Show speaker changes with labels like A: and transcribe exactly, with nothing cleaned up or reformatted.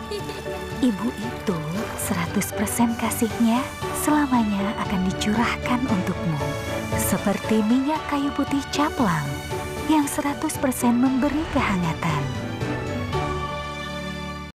A: Ibu itu seratus persen kasihnya selamanya akan dicurahkan untukmu. Seperti minyak kayu putih caplang yang seratus persen memberi kehangatan.